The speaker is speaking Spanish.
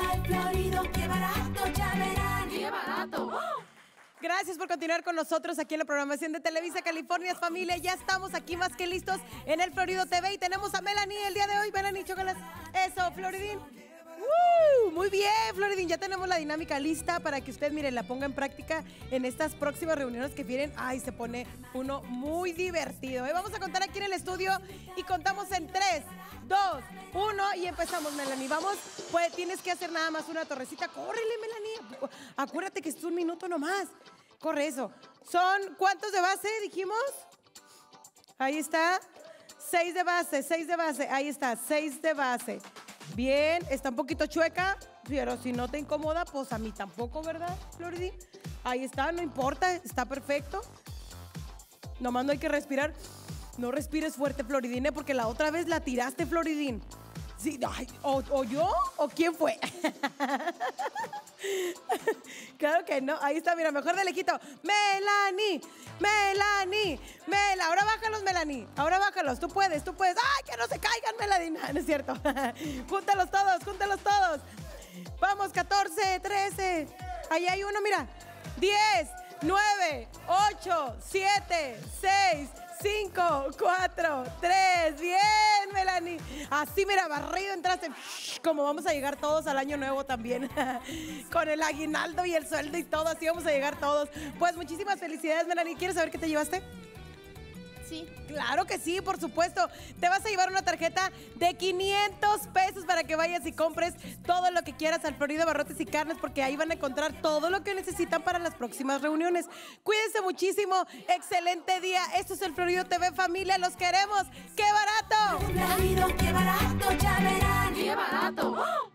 Al Florido, qué barato, ya verán. ¡Qué barato! Gracias por continuar con nosotros aquí en la programación de Televisa California Familia. Ya estamos aquí más que listos en el Florido TV y tenemos a Melanie el día de hoy. Melanie, chócalas. Eso, Floridín. Muy bien, Floridín. Ya tenemos la dinámica lista para que usted, mire, la ponga en práctica en estas próximas reuniones que vienen. Ay, se pone uno muy divertido. Vamos a contar aquí en el estudio y contamos en 3, 2, 1 y empezamos, Melanie. Vamos, pues tienes que hacer nada más una torrecita. Córrele, Melanie. Acuérdate que es un minuto nomás. Corre eso. ¿Son cuántos de base, dijimos? Ahí está. 6 de base, 6 de base. Ahí está, 6 de base. Bien, está un poquito chueca, pero si no te incomoda, pues a mí tampoco, ¿verdad, Floridín? Ahí está, no importa, está perfecto. Nomás no hay que respirar. No respires fuerte, Floridín, porque la otra vez la tiraste, Floridín. Sí, ay, o yo, o quién fue. Claro que no. Ahí está, mira, mejor de lejito. Melanie, Melanie, ahora bájalos, Melanie. Ahora bájalos, tú puedes, tú puedes. ¡Ay, que no se caigan, Melanie! No es cierto. Júntalos todos, júntalos todos. Vamos, 14, 13. Ahí hay uno, mira. 10, 9, 8, 7, 6, 5, 4, 3. Bien, Melanie. Así, mira, barrido entraste. Como vamos a llegar todos al año nuevo también. Con el aguinaldo y el sueldo y todo. Así vamos a llegar todos. Pues muchísimas felicidades, Melanie. ¿Quieres saber qué te llevaste? Sí. Claro que sí, por supuesto. Te vas a llevar una tarjeta de 500 pesos para que vayas y compres todo lo que quieras al Florido Barrotes y Carnes, porque ahí van a encontrar todo lo que necesitan para las próximas reuniones. Cuídense muchísimo. Excelente día. Esto es el Florido TV, familia. Los queremos. ¡Qué barato! Florido, qué barato, ya verán. ¡Qué barato!